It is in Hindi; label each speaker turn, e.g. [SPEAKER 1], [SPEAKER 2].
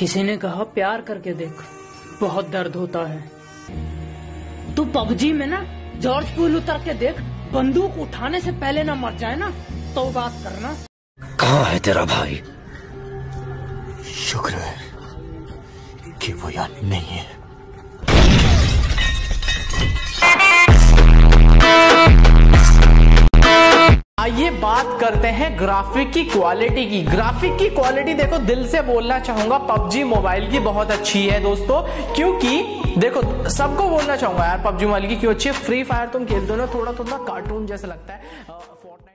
[SPEAKER 1] किसी ने कहा प्यार करके देख, बहुत दर्द होता है। तू पबजी में ना जॉर्ज पूल उतर के देख, बंदूक उठाने से पहले ना मर जाए ना तो बात करना।
[SPEAKER 2] कहाँ है तेरा भाई?
[SPEAKER 3] शुक्र है कि वो यहाँ नहीं है।
[SPEAKER 4] आइए बात करते हैं ग्राफिक की क्वालिटी की। ग्राफिक की क्वालिटी देखो, दिल से बोलना चाहूंगा पबजी मोबाइल की बहुत अच्छी है दोस्तों, क्योंकि देखो सबको बोलना चाहूंगा यार पबजी मोबाइल की क्यों अच्छी है। फ्री फायर तुम खेलते हो ना, थोड़ा थोड़ा कार्टून जैसा लगता है।